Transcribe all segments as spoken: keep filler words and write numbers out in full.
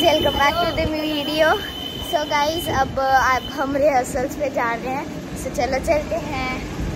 Welcome back to the video. So guys अब अब हम रिहर्सल्स पे जा रहे हैं, तो so, चलो चलते हैं।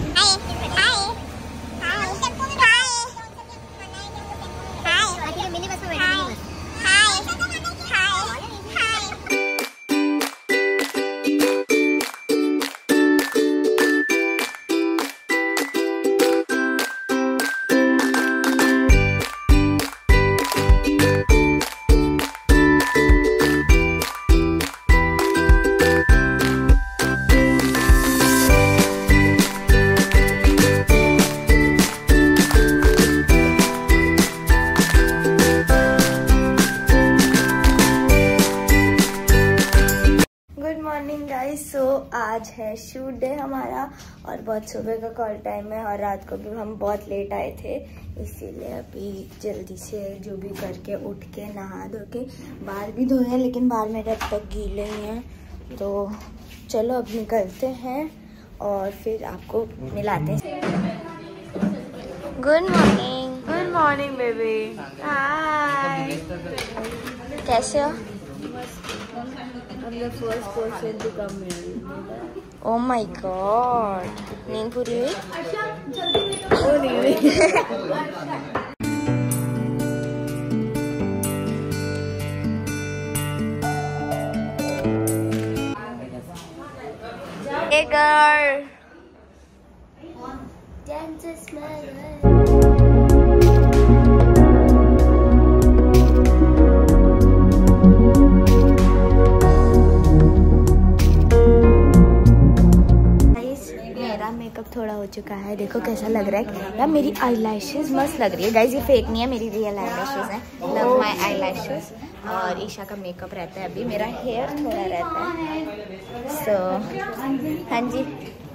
सो so, आज है शूट डे हमारा और बहुत सुबह का कॉल टाइम है और रात को भी हम बहुत लेट आए थे, इसीलिए अभी जल्दी से जो भी करके उठ के नहा धो के बाल भी धोए हैं, लेकिन बाल मेरे अब तक गीले ही हैं। तो चलो अब निकलते हैं और फिर आपको मिलाते हैं। Good morning. Good morning baby. Hi, कैसे हो? First person to come here. Oh my God, नींद पूरी हुई? वो नहीं हुई। Hey girl. मेकअप थोड़ा हो चुका है, देखो कैसा लग रहा है यार। मेरी आईलैशेस मस्त लग रही है गाइज, ये फेक नहीं है, मेरी रियल आईलैशेस हैं। Love my eyelashes. और ईशा का मेकअप रहता है, अभी मेरा हेयर थोड़ा रहता है। सो so, हाँ जी,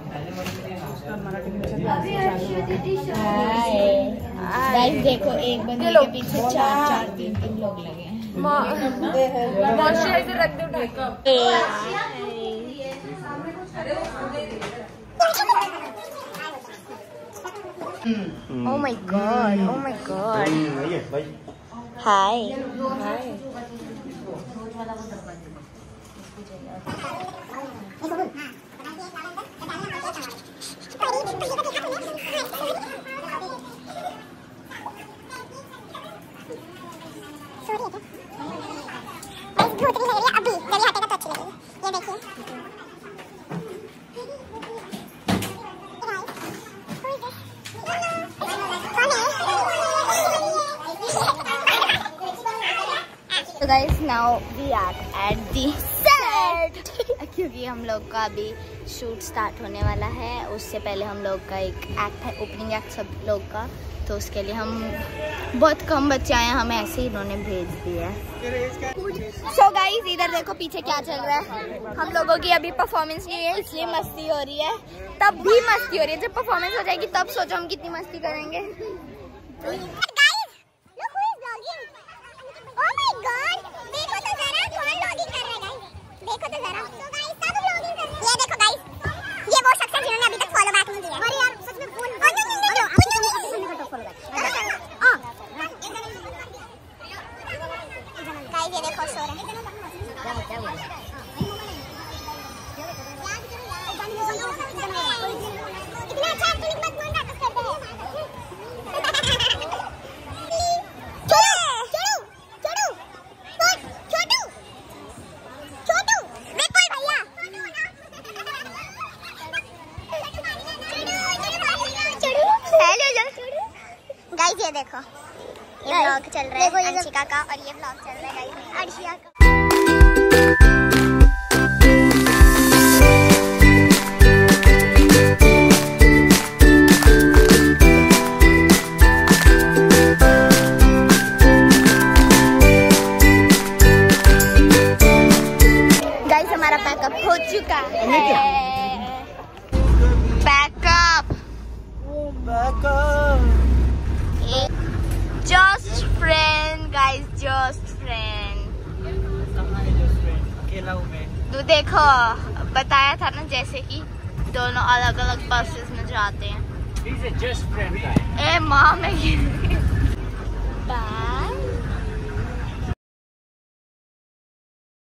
गाइस देखो एक बंदे के पीछे चार चार तीन तीन लोग लगे हैं। मॉइस्चराइजर रख दो Dhaka. Oh my god, oh my god. Hi. Hi. So guys, now we are at the set क्योंकि हम लोग का अभी शूट स्टार्ट होने वाला है। उससे पहले हम लोग का एक एक्ट है, ओपनिंग एक्ट सब लोग का, तो उसके लिए हम बहुत कम बच्चे आए हैं, हमें ऐसे ही इन्होंने भेज दिया है। So guys, इधर देखो पीछे क्या चल रहा है। हम लोगों की अभी परफॉर्मेंस नहीं है, इसलिए मस्ती हो रही है। तब भी मस्ती हो रही है, जब परफॉर्मेंस हो जाएगी तब सोचो हम कितनी मस्ती करेंगे। ये देखो ये व्लॉग चल रहा है अंशिका का, और ये व्लॉग चल रहा है गाइस अर्शिया का। गाइस हमारा पैकअप हो चुका है। Pack up pack up just friend guys, just friend. अकेला हूँ मैं। तो देखो बताया था ना, जैसे कि दोनों अलग अलग बसेस में जाते हैं। He's a just friend guy. ए माँ मैं बाय।